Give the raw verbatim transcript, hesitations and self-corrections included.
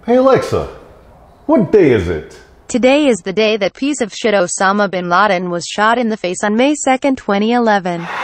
Hey Alexa, what day is it? Today is the day that piece of shit Osama bin Laden was shot in the face on May second, twenty eleven.